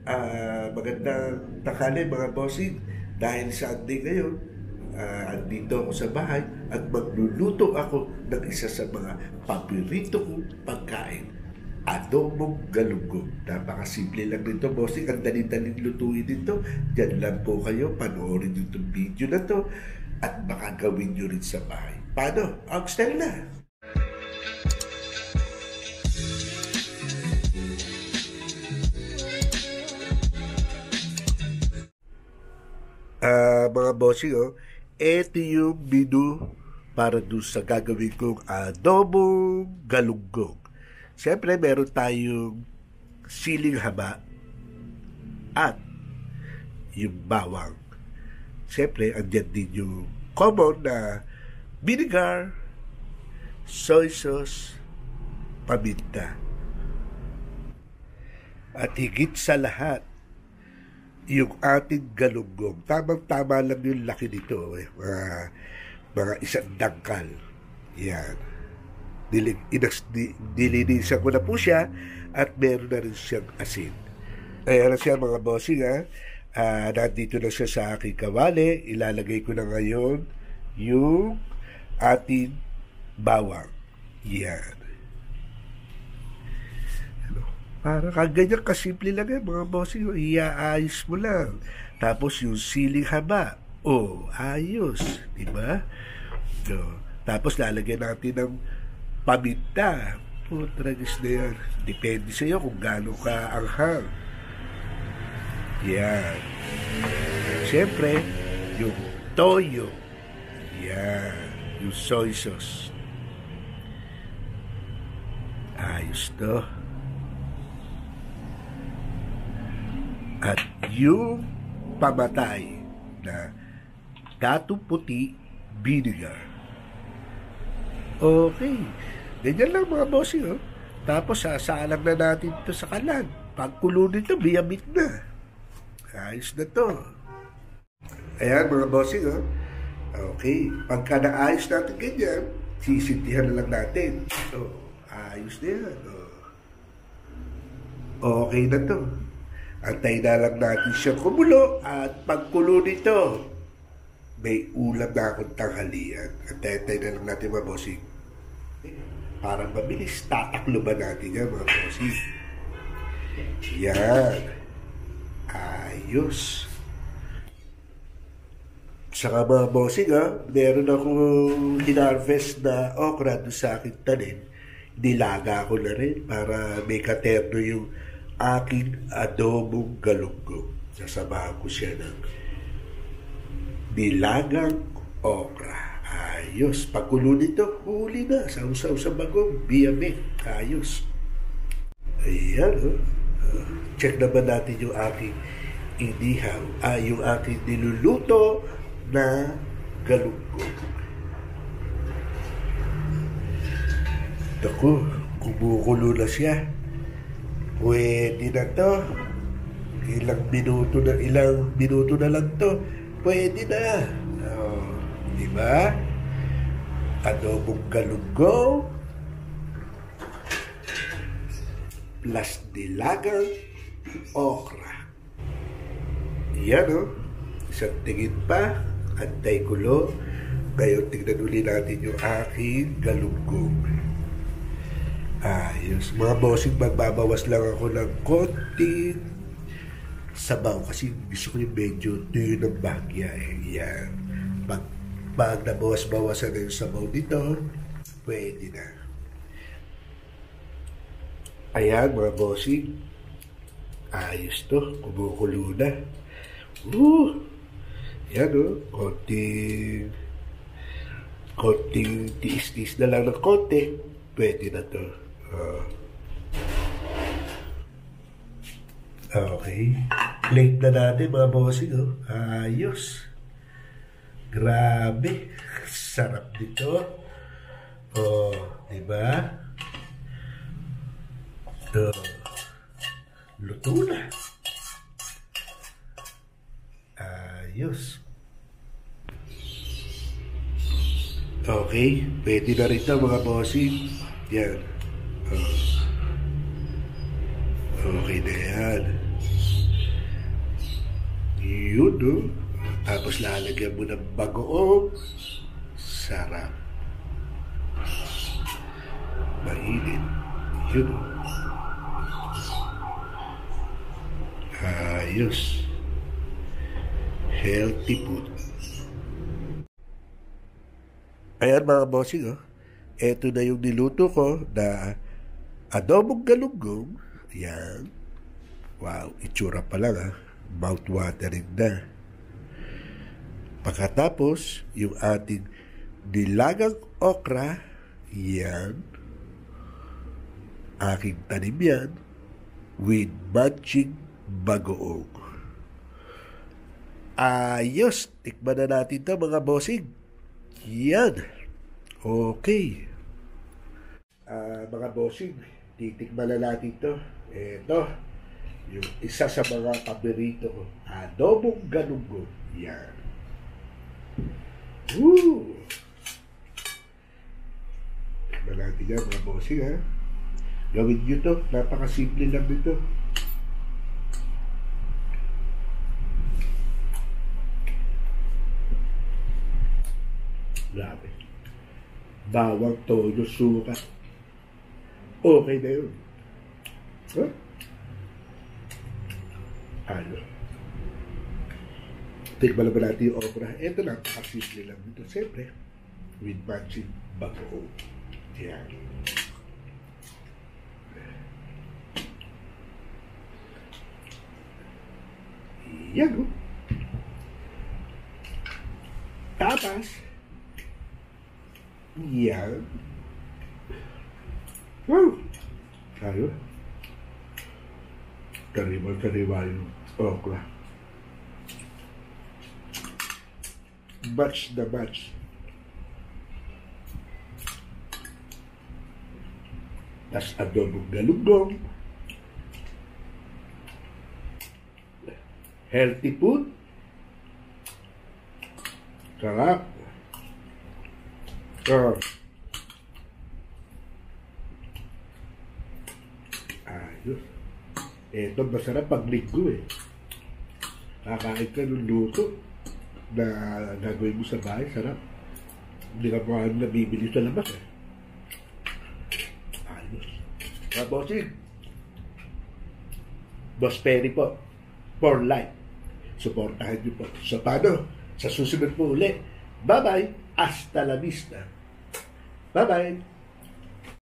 Magandang tanghali mga bossing. Dahil Sunday ngayon, andito ako sa bahay at magluluto ako ng isa sa mga paborito kong pagkain. Adobong galunggong. Napakasimple lang nito, bossing. Ang dali-daling lutuin dito. Diyan lang po kayo, panoorin nyo itong video na to at baka gawin nyo rin sa bahay. Paano? Ang style na! Mga bossing, eto yung menu para doon sa gagawin kong adobong galunggong. Siyempre, meron tayong siling haba at yung bawang. Siyempre, andyan din yung common na vinegar, soy sauce, paminta. At higit sa lahat, yung ating galunggong. Tamang-tama lang yung laki nito. Mga isang dangkal. Yan. Dilinisan ko na po siya at meron na rin siyang asin. Ayan na siya mga bossing. Nandito na siya sa aking kawali. Ilalagay ko na ngayon yung ating bawang. Yan. Para kaganyan kasimple lang yan mga bossing. Iaayos mo lang. Tapos yung siling haba. Ayos. Diba? So, tapos lalagyan natin ng paminta. Tragis na yan. Depende sa'yo kung gaano ka anghang. Yan. Siyempre, yung toyo. Yan. Yung soy sauce. Ayos to. At yung pamatay na datong puti vinegar. Okay. Ganyan lang mga bossing. Tapos sasalang na natin ito sa kalan. Pagkulo nito, biyamit na. Ayos na to. Ayan mga bossing. Okay. Pagka naayos natin ganyan, sisintihan na lang natin. Ayos na yan. Okay na to. Antay na lang natin siya kumulo at pagkulo nito, may ulam na akong tanghalian. Antay na lang natin mga bossing. Para mabilis, tataklo ba natin yan mga bossing? Yan. Ayos. Saka mga bossing meron akong hinarvest na okra doon sa aking tanim. Nilaga ko na rin para may katerno yung aking adobong galunggong. Sasamahan ko siya ng nilagang okra. Ayos. Pagkulo nito, huli na. Sausaw sa bagong biyamit. Ayos. Ayan. Check naman natin yung aking inihaw. Yung aking niluluto na galunggong. Naku, kumukulo na siya. Pwede na to. Ilang minuto na lang to. Pwede na. Diba? Adobong galunggong plus nilagang okra. Yan isang tingin pa. Antay kulo. Ngayon tignan ulit natin yung aking galunggong. Ayos. Mga bossing, magbabawas lang ako ng konting sabaw kasi gusto ko yung medyo tuyo ng bagya. Yan. Pag nabawas-bawasan na yung sabaw dito, pwede na. Ayan mga bossing. Ayos to. Kumukulo na. Yan konting tiis-tiis na lang ng konti. Pwede na to. Okay. Plate na natin mga bossing. Ayos. Grabe. Sarap dito. Diba? Luto na. Ayos. Okay. Pwede na rin ito mga bossing. Yan. Okay na yan. menudo, tapos lalagyan mo ng bagoong. Sarap. Mainit. Yun. Ayos. Healthy food. Ayan mga bossing, eto na yung niluto ko na adobong galunggong. Ayan. Wow, itsura pa lang mouth-watering na. Pagkatapos, yung ating nilagang okra. Yan. Aking tanim yan with matching bagoong. Ayos! Tikman na natin ito mga bossing. Yan. Okay. Mga bossing, titikman na natin ito. Ito, yung isa sa mga paborito ko. Adobong galunggong. Yan. Woo! Tikman natin yan mga bossing Gawin nyo to. Napakasimple lang nito. Grabe. Bawang, toyo, suka. Okay na yun. Ano? Tikman naman natin yung okra. Ito lang, kasimple lang dito. Siyempre, with matching bagoong. Yan. Yan, Tapas. Yan. Wow! Tayo. Kariba yung okra. Batch na batch. Tas adobong galunggong. Healthy food. Sarap. Ayos. Ito masarap pag linggo Kakain ka ng luto na gagawin mo sa bahay. Sarap. Hindi ka pa nabibili sa labas Ayos. Mga bossing. Boss Perry po. For life. Suportahan niyo po. So, paano? Sa susunod po ulit. Bye-bye. Hasta la vista. Bye-bye.